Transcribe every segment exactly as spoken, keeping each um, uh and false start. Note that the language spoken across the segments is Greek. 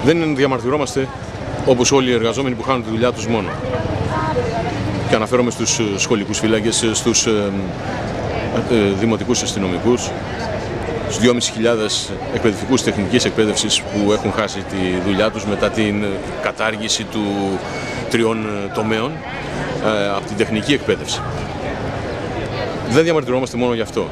Δεν διαμαρτυρόμαστε όπως όλοι οι εργαζόμενοι που χάνουν τη δουλειά τους μόνο. Και αναφέρομαι στους σχολικούς φύλακες, στους ε, ε, δημοτικούς αστυνομικούς, στους δυόμισι χιλιάδες εκπαιδευτικούς τεχνικής εκπαίδευσης που έχουν χάσει τη δουλειά τους μετά την κατάργηση του τριών τομέων ε, από την τεχνική εκπαίδευση. Δεν διαμαρτυρόμαστε μόνο γι' αυτό.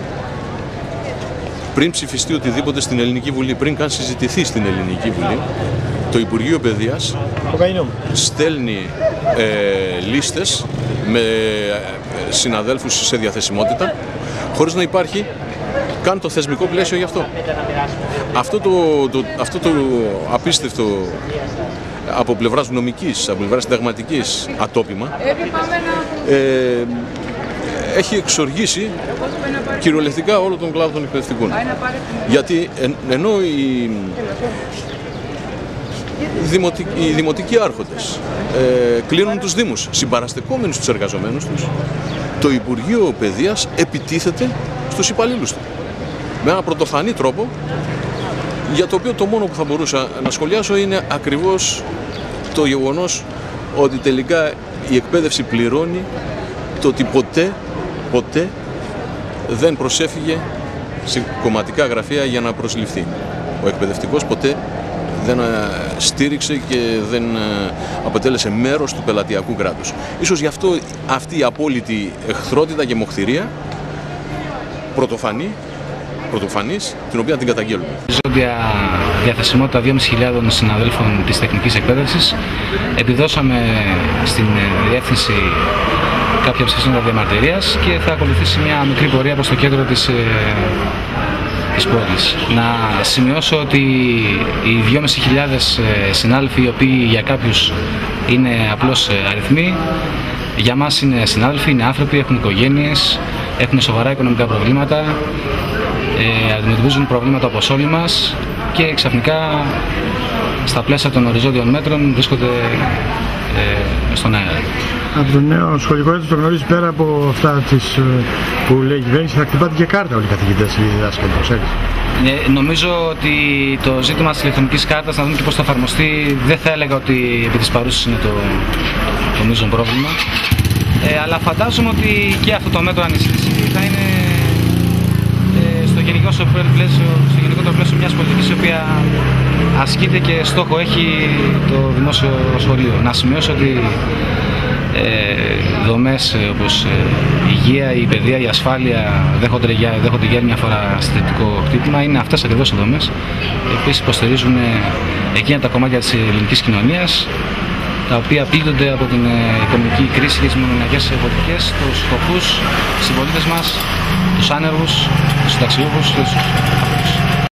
Πριν ψηφιστεί οτιδήποτε στην Ελληνική Βουλή, πριν καν συζητηθεί στην Ελληνική Βουλή, το Υπουργείο Παιδείας στέλνει ε, λίστες με συναδέλφους σε διαθεσιμότητα, χωρίς να υπάρχει καν το θεσμικό πλαίσιο γι' αυτό. Αυτό το, το, αυτό το απίστευτο από πλευράς νομικής, από πλευράς συνταγματικής ατόπιμα, ε, έχει εξοργήσει κυριολεκτικά όλο τον κλάδο των εκπαιδευτικών. Γιατί εν, ενώ οι, δημοτικ, οι δημοτικοί άρχοντες ε, κλείνουν τους δήμους συμπαραστεκόμενοι στους εργαζομένους τους, το Υπουργείο Παιδείας επιτίθεται στους υπαλλήλους του με ένα πρωτοφανή τρόπο, για το οποίο το μόνο που θα μπορούσα να σχολιάσω είναι ακριβώς το γεγονός ότι τελικά η εκπαίδευση πληρώνει το ότι ποτέ, ποτέ δεν προσέφυγε σε κομματικά γραφεία για να προσληφθεί. Ο εκπαιδευτικός ποτέ δεν στήριξε και δεν αποτέλεσε μέρος του πελατειακού κράτους. Ίσως γι' αυτό αυτή η απόλυτη εχθρότητα και μοχθηρία πρωτοφανή, πρωτοφανής, την οποία την καταγγέλουμε. Ζώντια διαθεσιμότητα δυόμισι χιλιάδων συναδέλφων της τεχνικής εκπαίδευσης, επιδώσαμε στην διεύθυνση κάποια ψηφίσματα διαμαρτυρίας και θα ακολουθήσει μια μικρή πορεία προς το κέντρο της, της πόλης. Να σημειώσω ότι οι δυόμισι χιλιάδες συνάδελφοι, οι οποίοι για κάποιους είναι απλώς αριθμοί, για μας είναι συνάδελφοι, είναι άνθρωποι, έχουν οικογένειες, έχουν σοβαρά οικονομικά προβλήματα, ε, αντιμετωπίζουν προβλήματα όπως όλοι μας και ξαφνικά στα πλαίσια των οριζόντιων μέτρων βρίσκονται ε, στον αέρα. Από το νέο σχολικό έτος το γνωρίζει, πέρα από αυτά τις, που λέει η κυβέρνηση, θα χτυπάτε και κάρτα όλοι οι καθηγητές και οι διδάσκαλοι, προσέχεις. Ε, νομίζω ότι το ζήτημα της ηλεκτρονικής κάρτας, να δούμε και πώς θα εφαρμοστεί, δεν θα έλεγα ότι επί της παρούσης είναι το, το μείζον πρόβλημα. Ε, αλλά φαντάζομαι ότι και αυτό το μέτρο ανισχύσει θα είναι ε, στο γενικότερο πλαίσιο, στο γενικότερο πλαίσιο μιας πολιτικής η οποία ασκείται και στόχο έχει το δημόσιο σχολείο. Να σημειώσω ότι ε, δομές όπως ε, η υγεία, η παιδεία, η ασφάλεια δέχονται για, δέχονται για μια φορά θετικό χτύπημα. Είναι αυτές ακριβώς οι δομές οι οποίες υποστηρίζουν εκείνα τα κομμάτια της ελληνικής κοινωνίας τα οποία πλήττονται από την οικονομική κρίση και τις μονομερικές πολιτικές, τους φτωχούς συμπολίτες μας, τους άνεργους, τους συνταξιούχους, τους